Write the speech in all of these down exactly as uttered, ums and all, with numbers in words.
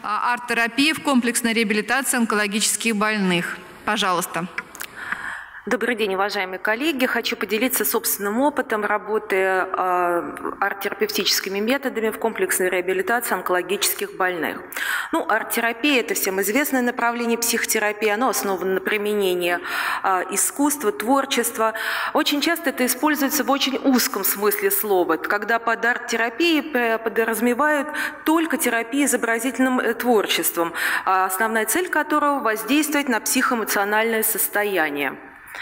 арт-терапии в комплексной реабилитации онкологических больных. Пожалуйста. Добрый день, уважаемые коллеги. Хочу поделиться собственным опытом работы э, арт-терапевтическими методами в комплексной реабилитации онкологических больных. Ну, арт-терапия – это всем известное направление психотерапии. Оно основано на применении э, искусства, творчества. Очень часто это используется в очень узком смысле слова, когда под арт-терапией подразумевают только терапию изобразительным творчеством, основная цель которого – воздействовать на психоэмоциональное состояние.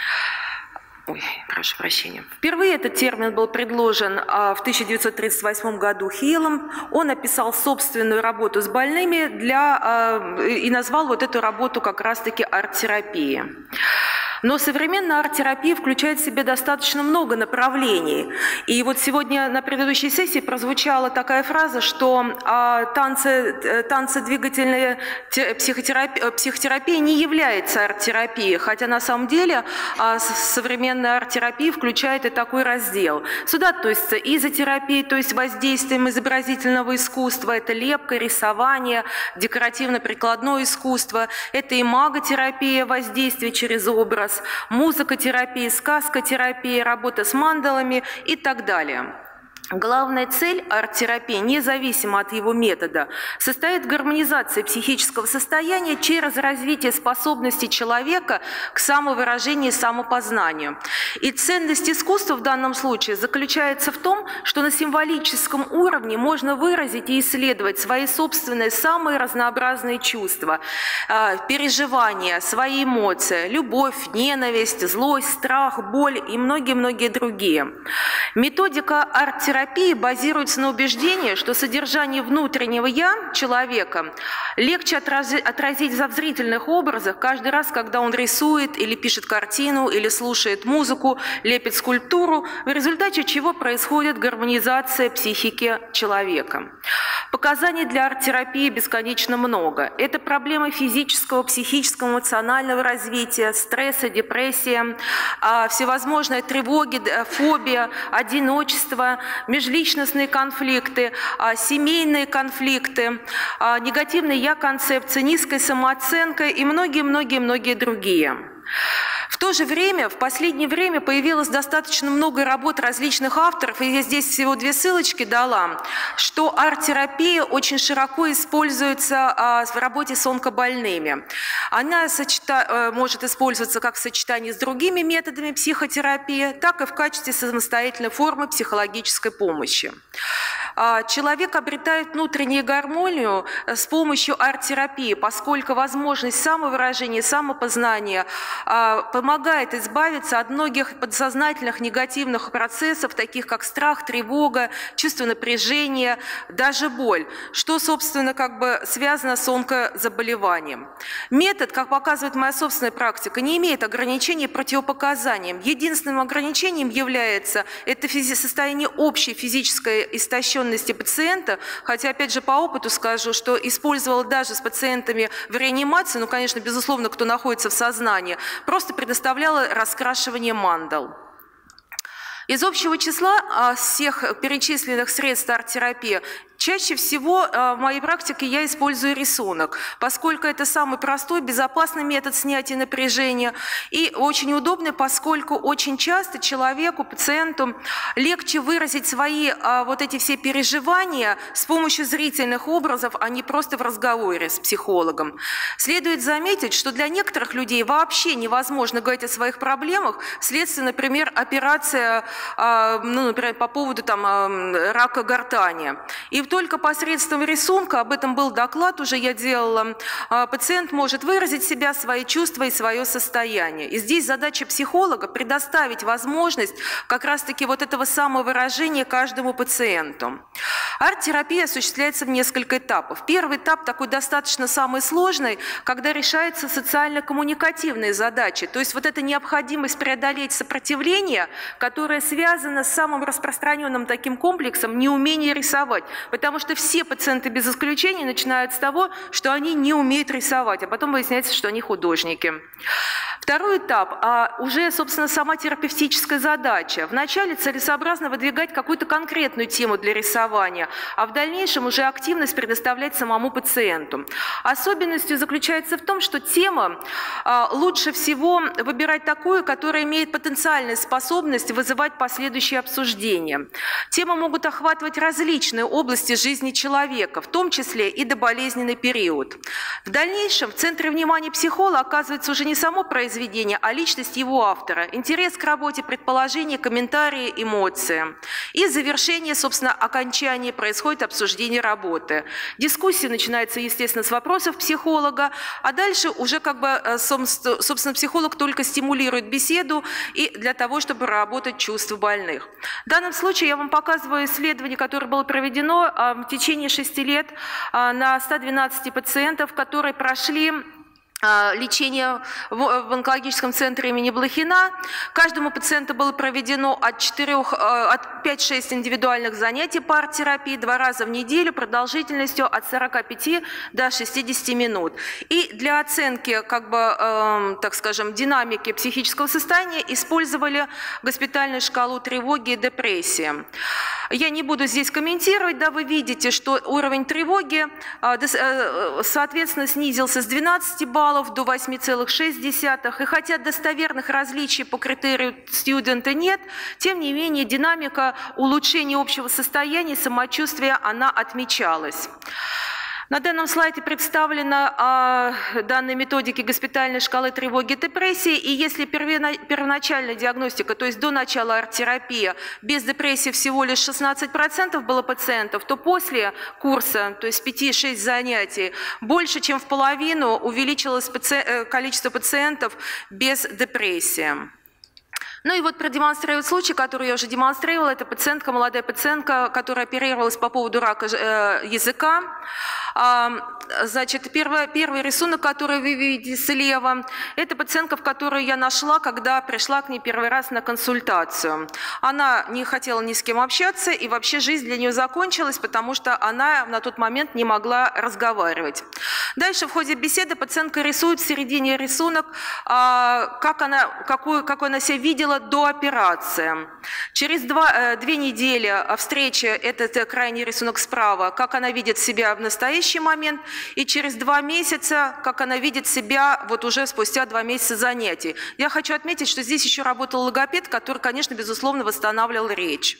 Ой, прошу прощения. Впервые этот термин был предложен в тысяча девятьсот тридцать восьмом году Хейлом. Он описал собственную работу с больными для, и назвал вот эту работу как раз-таки арт-терапией. Но современная арт-терапия включает в себя достаточно много направлений. И вот сегодня на предыдущей сессии прозвучала такая фраза, что а, танцы, танцы двигательная психотерапия, психотерапия не является арт-терапией, хотя на самом деле а, современная арт-терапия включает и такой раздел. Сюда относится изотерапия, то есть воздействием изобразительного искусства, это лепка, рисование, декоративно-прикладное искусство, это имаготерапия, воздействие через образ, музыкотерапия, сказкотерапия, работа с мандалами и так далее. Главная цель арт-терапии, независимо от его метода, состоит в гармонизации психического состояния через развитие способностей человека к самовыражению и самопознанию. И ценность искусства в данном случае заключается в том, что на символическом уровне можно выразить и исследовать свои собственные самые разнообразные чувства, переживания, свои эмоции, любовь, ненависть, злость, страх, боль и многие-многие другие. Методика арт-терапии Терапия базируется на убеждении, что содержание внутреннего «я» человека легче отразить в зрительных образах каждый раз, когда он рисует или пишет картину, или слушает музыку, лепит скульптуру, в результате чего происходит гармонизация психики человека. Показаний для арт-терапии бесконечно много. Это проблемы физического, психического, эмоционального развития, стресса, депрессия, всевозможные тревоги, фобия, одиночество, межличностные конфликты, семейные конфликты, негативная я-концепция, низкая самооценка и многие-многие-многие другие. В то же время, в последнее время появилось достаточно много работ различных авторов, и я здесь всего две ссылочки дала, что арт-терапия очень широко используется в работе с онкобольными. Она сочета... может использоваться как в сочетании с другими методами психотерапии, так и в качестве самостоятельной формы психологической помощи. Человек обретает внутреннюю гармонию с помощью арт-терапии, поскольку возможность самовыражения, самопознания помогает избавиться от многих подсознательных негативных процессов, таких как страх, тревога, чувство напряжения, даже боль, что, собственно, как бы связано с онкозаболеванием. Метод, как показывает моя собственная практика, не имеет ограничений противопоказаниям. Единственным ограничением является это состояние общей физической истощенности пациента, хотя, опять же, по опыту скажу, что использовала даже с пациентами в реанимации, ну, конечно, безусловно, кто находится в сознании, просто предоставляла раскрашивание мандал. Из общего числа всех перечисленных средств арт-терапии чаще всего в моей практике я использую рисунок, поскольку это самый простой, безопасный метод снятия напряжения и очень удобный, поскольку очень часто человеку, пациенту легче выразить свои вот эти все переживания с помощью зрительных образов, а не просто в разговоре с психологом. Следует заметить, что для некоторых людей вообще невозможно говорить о своих проблемах вследствие, например, операции, ну, например, по поводу там, рака гортани. И только посредством рисунка, об этом был доклад, уже я делала, пациент может выразить себя, свои чувства и свое состояние. И здесь задача психолога предоставить возможность как раз-таки вот этого самовыражения каждому пациенту. Арт-терапия осуществляется в несколько этапов. Первый этап такой достаточно самый сложный, когда решаются социально-коммуникативные задачи, то есть вот эта необходимость преодолеть сопротивление, которое связано с самым распространенным таким комплексом неумения рисовать. Потому что все пациенты без исключения начинают с того, что они не умеют рисовать, а потом выясняется, что они художники. Второй этап, а уже, собственно, сама терапевтическая задача. Вначале целесообразно выдвигать какую-то конкретную тему для рисования, а в дальнейшем уже активность предоставлять самому пациенту. Особенностью заключается в том, что тема а, лучше всего выбирать такую, которая имеет потенциальную способность вызывать последующие обсуждения. Темы могут охватывать различные области жизни человека, в том числе и доболезненный период. В дальнейшем в центре внимания психолога оказывается уже не само произведение, а личность его автора, интерес к работе, предположения, комментарии, эмоции. И завершение, собственно, окончание происходит обсуждение работы. Дискуссия начинается, естественно, с вопросов психолога, а дальше уже как бы, собственно, психолог только стимулирует беседу и для того, чтобы работать чувства больных. В данном случае я вам показываю исследование, которое было проведено в течение шести лет на ста двенадцати пациентов, которые прошли лечение в онкологическом центре имени Блохина. Каждому пациенту было проведено от, четырёх, от пяти-шести индивидуальных занятий по арт-терапии два раза в неделю продолжительностью от сорока пяти до шестидесяти минут. И для оценки, как бы, э, так скажем, динамики психического состояния использовали госпитальную шкалу тревоги и депрессии. Я не буду здесь комментировать, да, вы видите, что уровень тревоги, соответственно, снизился с двенадцати баллов до восьми целых шести десятых, и хотя достоверных различий по критерию студента нет, тем не менее динамика улучшения общего состояния, самочувствия, она отмечалась. На данном слайде представлена э, данные методики госпитальной шкалы тревоги и депрессии, и если первоначальная диагностика, то есть до начала арт-терапии, без депрессии всего лишь шестнадцать процентов было пациентов, то после курса, то есть пяти-шести занятий, больше чем в половину увеличилось паци... количество пациентов без депрессии. Ну и вот продемонстрировать случай, который я уже демонстрировала, это пациентка, молодая пациентка, которая оперировалась по поводу рака языка. Значит, первый, первый рисунок, который вы видите слева, это пациентка, в которую я нашла, когда пришла к ней первый раз на консультацию. Она не хотела ни с кем общаться, и вообще жизнь для нее закончилась, потому что она на тот момент не могла разговаривать. Дальше в ходе беседы пациентка рисует в середине рисунок, как она, какую, какой она себя видела до операции. Через два, две недели встречи, этот крайний рисунок справа, как она видит себя в настоящий момент, и через два месяца, как она видит себя вот уже спустя два месяца занятий. Я хочу отметить, что здесь еще работал логопед, который, конечно, безусловно, восстанавливал речь.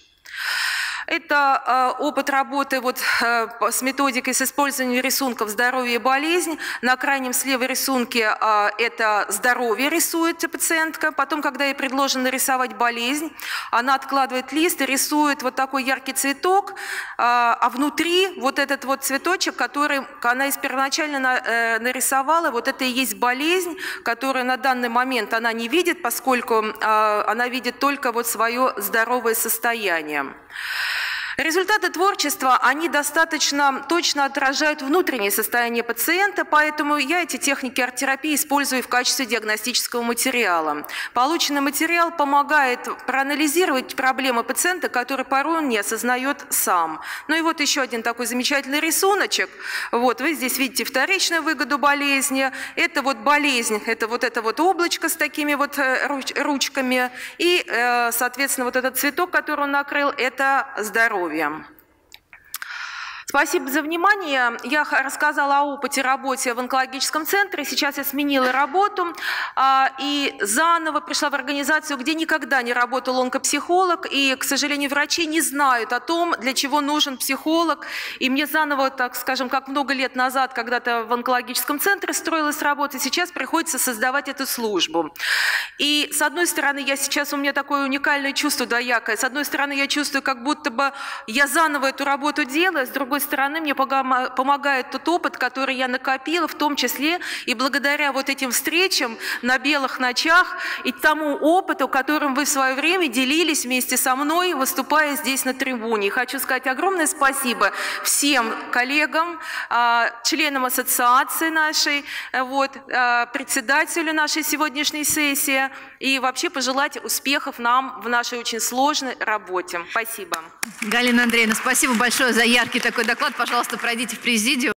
Это э, опыт работы вот, э, с методикой с использованием рисунков «Здоровье и болезнь». На крайнем слева рисунке э, это здоровье рисует пациентка. Потом, когда ей предложено нарисовать болезнь, она откладывает лист и рисует вот такой яркий цветок, э, а внутри вот этот вот цветочек, который она первоначально на, э, нарисовала, вот это и есть болезнь, которую на данный момент она не видит, поскольку э, она видит только вот свое здоровое состояние. Результаты творчества, они достаточно точно отражают внутреннее состояние пациента, поэтому я эти техники арт-терапии использую в качестве диагностического материала. Полученный материал помогает проанализировать проблемы пациента, которые порой он не осознает сам. Ну и вот еще один такой замечательный рисуночек. Вот вы здесь видите вторичную выгоду болезни. Это вот болезнь, это вот это вот облачко с такими вот ручками. И, соответственно, вот этот цветок, который он накрыл, это здоровье. Спасибо за внимание. Я рассказала о опыте работы в онкологическом центре. Сейчас я сменила работу и заново пришла в организацию, где никогда не работал онкопсихолог. И, к сожалению, врачи не знают о том, для чего нужен психолог. И мне заново, так скажем, как много лет назад, когда-то в онкологическом центре строилась работа, сейчас приходится создавать эту службу. И, с одной стороны, я сейчас, у меня такое уникальное чувство двоякое. С одной стороны, я чувствую, как будто бы я заново эту работу делаю, с другой стороны, мне помогает тот опыт, который я накопила, в том числе и благодаря вот этим встречам на белых ночах и тому опыту, которым вы в свое время делились вместе со мной, выступая здесь на трибуне. Хочу сказать огромное спасибо всем коллегам, членам ассоциации нашей, вот, председателю нашей сегодняшней сессии и вообще пожелать успехов нам в нашей очень сложной работе. Спасибо. Галина Андреевна, спасибо большое за яркий такой доклад. Пожалуйста, пройдите в президиум.